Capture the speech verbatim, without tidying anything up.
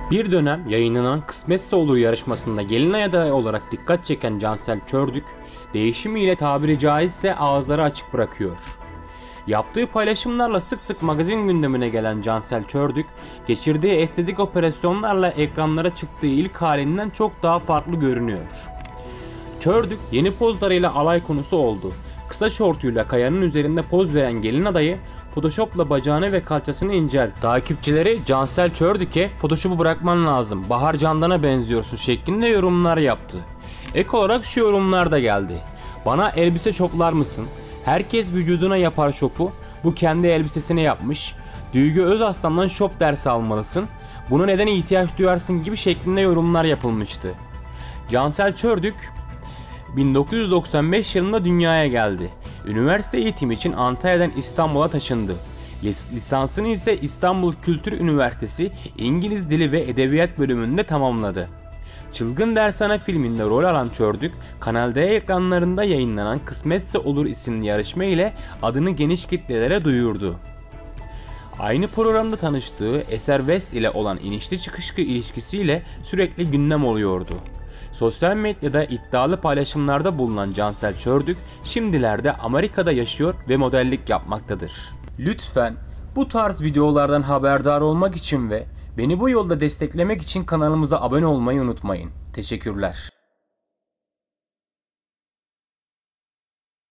Bir dönem yayınlanan Kısmetse Olur yarışmasında gelin adayı olarak dikkat çeken Cansel Çördük, değişimiyle tabiri caizse ağızları açık bırakıyor. Yaptığı paylaşımlarla sık sık magazin gündemine gelen Cansel Çördük, geçirdiği estetik operasyonlarla ekranlara çıktığı ilk halinden çok daha farklı görünüyor. Çördük yeni pozlarıyla alay konusu oldu. Kısa şortuyla kayanın üzerinde poz veren gelin adayı, Photoshop'la bacağını ve kalçasını inceltti. Takipçileri Cansel Çördük'e "Photoshop'u bırakman lazım, Bahar Candan'a benziyorsun" şeklinde yorumlar yaptı. Ek olarak şu yorumlar da geldi. "Bana elbise şoplar mısın? Herkes vücuduna yapar şopu. Bu kendi elbisesine yapmış. Duygu Özaslan'dan şop dersi almalısın. Buna neden ihtiyaç duyarsın" gibi şeklinde yorumlar yapılmıştı. Cansel Çördük bin dokuz yüz doksan beş yılında dünyaya geldi. Üniversite eğitimi için Antalya'dan İstanbul'a taşındı. Lisansını ise İstanbul Kültür Üniversitesi İngiliz Dili ve Edebiyat bölümünde tamamladı. Çılgın Dershane filminde rol alan Çördük, Kanal D ekranlarında yayınlanan Kısmetse Olur isimli yarışma ile adını geniş kitlelere duyurdu. Aynı programda tanıştığı Eser West ile olan inişli çıkışlı ilişkisiyle sürekli gündem oluyordu. Sosyal medyada iddialı paylaşımlarda bulunan Cansel Çördük, şimdilerde Amerika'da yaşıyor ve modellik yapmaktadır. Lütfen bu tarz videolardan haberdar olmak için ve beni bu yolda desteklemek için kanalımıza abone olmayı unutmayın. Teşekkürler.